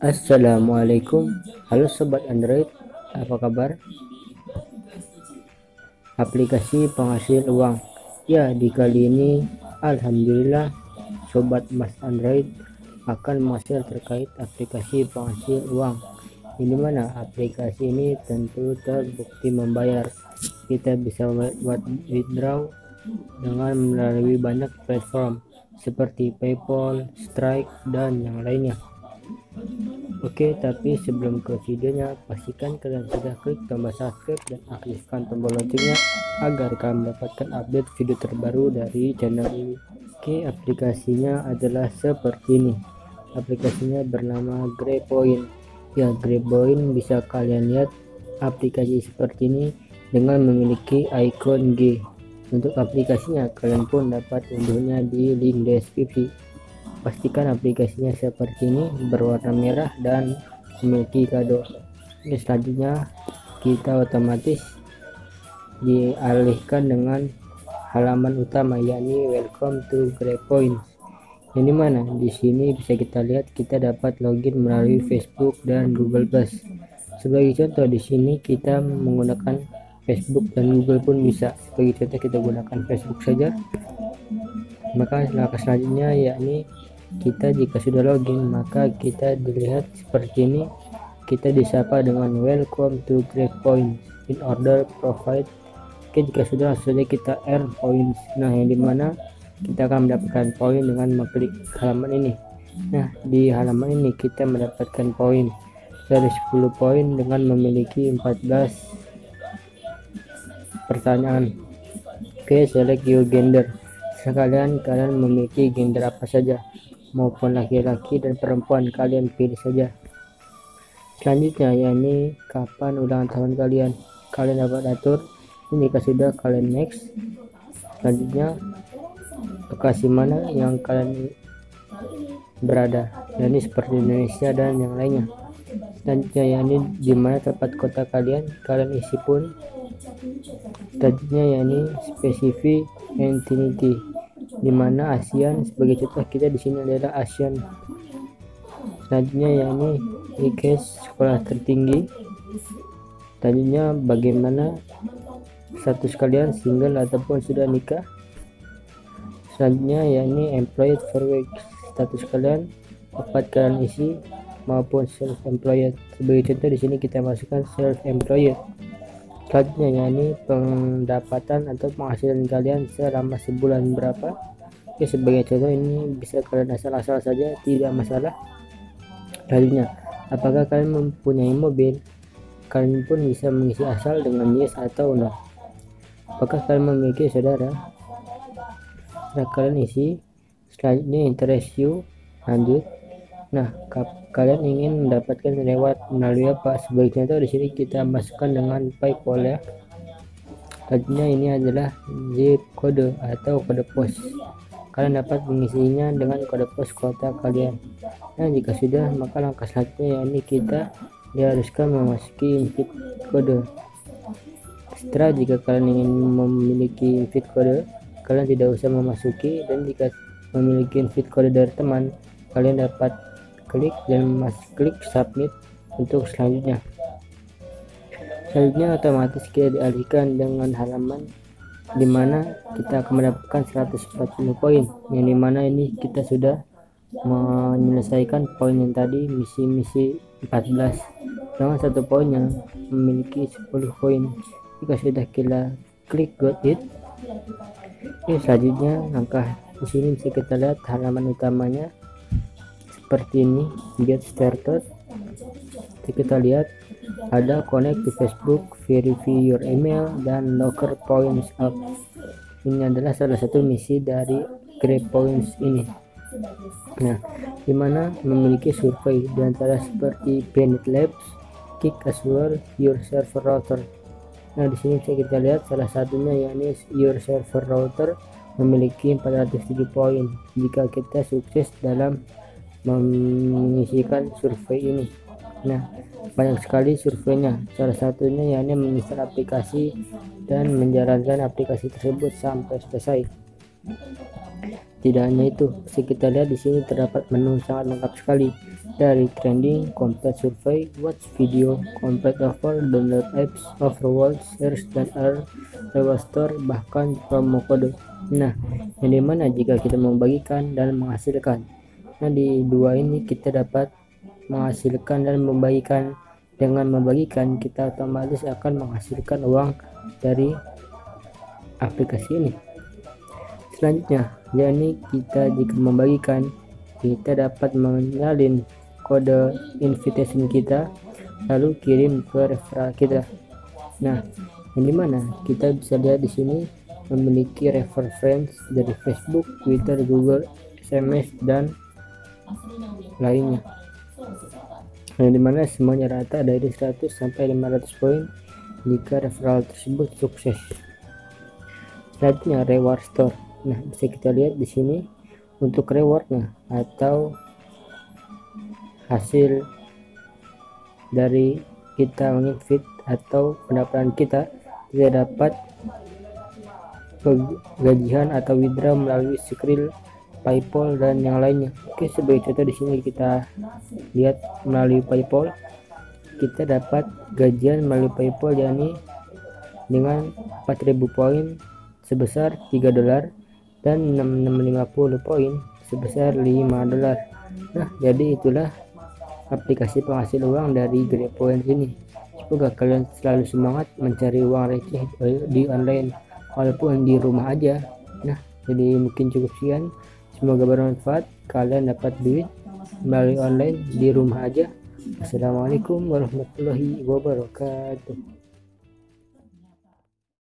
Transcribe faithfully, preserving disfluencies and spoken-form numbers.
Assalamualaikum, halo sobat Android, apa kabar? Aplikasi penghasil uang. Ya, di kali ini alhamdulillah sobat Mas Android akan menghasil terkait aplikasi penghasil uang. Ini mana aplikasi ini tentu terbukti membayar. Kita bisa buat withdraw dengan melalui banyak platform seperti PayPal, Strike, dan yang lainnya. Oke, tapi sebelum ke videonya, pastikan kalian sudah klik tombol subscribe dan aktifkan tombol loncengnya agar kalian mendapatkan update video terbaru dari channel ini. Oke, aplikasinya adalah seperti ini. Aplikasinya bernama GreyPoint. Ya, GreyPoint bisa kalian lihat aplikasi seperti ini dengan memiliki icon G. Untuk aplikasinya, kalian pun dapat unduhnya di link deskripsi. Pastikan aplikasinya seperti ini, berwarna merah dan memiliki kado. Ini selanjutnya kita otomatis dialihkan dengan halaman utama, yakni welcome to GreyPoint. Ini mana di sini bisa kita lihat kita dapat login melalui Facebook dan Google Plus. Sebagai contoh, di sini kita menggunakan Facebook dan Google pun bisa. Sebagai contoh kita gunakan Facebook saja. Maka langkah selanjutnya yakni kita jika sudah login, maka kita dilihat seperti ini. Kita disapa dengan welcome to GreyPoint in order provide. Oke, jika sudah langsung saja kita earn points. Nah, yang dimana kita akan mendapatkan poin dengan mengklik halaman ini. Nah, di halaman ini kita mendapatkan poin dari sepuluh poin dengan memiliki empat belas pertanyaan. Oke, select your gender. Sekalian kalian memiliki gender apa saja, maupun laki-laki dan perempuan, kalian pilih saja. Selanjutnya yakni kapan ulang tahun kalian, kalian dapat atur. Ini jika sudah kalian next. Selanjutnya lokasi mana yang kalian berada, yakni seperti Indonesia dan yang lainnya. Selanjutnya yakni di mana tempat kota kalian, kalian isi pun. Selanjutnya yakni spesifik entity, dimana ASEAN. Sebagai contoh kita di sini adalah ASEAN. Selanjutnya yakni I Q sekolah tertinggi. Selanjutnya bagaimana status kalian, single ataupun sudah nikah. Selanjutnya yakni employed for work, status kalian dapat kalian isi maupun self employed. Sebagai contoh di sini kita masukkan self employed. Selanjutnya yakni pendapatan atau penghasilan kalian selama sebulan berapa. Oke, sebagai contoh ini bisa kalian asal-asal saja, tidak masalah. Selanjutnya, apakah kalian mempunyai mobil? Kalian pun bisa mengisi asal dengan yes atau no. Apakah kalian memiliki saudara? Nah, kalian isi. Selanjutnya interest you, lanjut. Nah, kalian ingin mendapatkan lewat melalui apa? Sebagai contoh di sini kita masukkan dengan PayPal ya. Selanjutnya ini adalah zip kode atau kode pos. Kalian dapat mengisinya dengan kode pos kota kalian. Nah, jika sudah, maka langkah selanjutnya yakni kita diharuskan memasuki invite kode. Setelah jika kalian ingin memiliki invite kode, kalian tidak usah memasuki, dan jika memiliki invite kode dari teman, kalian dapat klik dan mas klik submit untuk selanjutnya. Selanjutnya otomatis kita dialihkan dengan halaman dimana kita akan mendapatkan seratus empat puluh poin, yang dimana ini kita sudah menyelesaikan poin yang tadi, misi-misi empat belas dengan satu poin yang memiliki sepuluh poin. Jika sudah kita klik got it. Oke, selanjutnya langkah di sini bisa kita lihat halaman utamanya seperti ini, get started. Jadi kita lihat ada connect to Facebook, verify your email, dan locker points up. Ini adalah salah satu misi dari GreyPoint ini. Nah, dimana memiliki survei diantara seperti Bennett Labs, Kick Assure, Your Server Router. Nah, di sini bisa kita lihat salah satunya yakni Your Server Router memiliki empat ratus tujuh poin jika kita sukses dalam mengisikan survei ini. Nah, banyak sekali surveinya. Salah satunya yakni menginstal aplikasi dan menjalankan aplikasi tersebut sampai selesai. Tidak hanya itu, bisa kita lihat di sini terdapat menu sangat lengkap sekali, dari trending, complete survey, watch video, complete offer, download apps, overall, search dan earn, reward store, bahkan promo kode. Nah, yang dimana jika kita membagikan dan menghasilkan. Nah, di dua ini kita dapat menghasilkan dan membagikan. Dengan membagikan, kita otomatis akan menghasilkan uang dari aplikasi ini. Selanjutnya, yakni kita jika membagikan, kita dapat menyalin kode invitation kita lalu kirim ke referral kita. Nah, yang dimana kita bisa lihat di sini memiliki refer friends dari Facebook, Twitter, Google, S M S dan lainnya. Yang dimana semuanya rata dari seratus sampai lima ratus poin jika referral tersebut sukses. Selanjutnya, reward store. Nah, bisa kita lihat di sini untuk rewardnya atau hasil dari kita menginvite atau pendapatan kita, kita dapat gajian atau withdraw melalui Skrill, PayPal dan yang lainnya. Oke, sebagai contoh di sini kita lihat melalui PayPal, kita dapat gajian melalui PayPal yakni dengan empat ribu poin sebesar tiga dolar dan enam ribu enam ratus lima puluh poin sebesar lima dolar. Nah, jadi itulah aplikasi penghasil uang dari GrabPoints ini. Semoga kalian selalu semangat mencari uang receh di online walaupun di rumah aja. Nah, jadi mungkin cukup sekian. Semoga bermanfaat, kalian dapat duit melalui online di rumah aja. Assalamualaikum warahmatullahi wabarakatuh.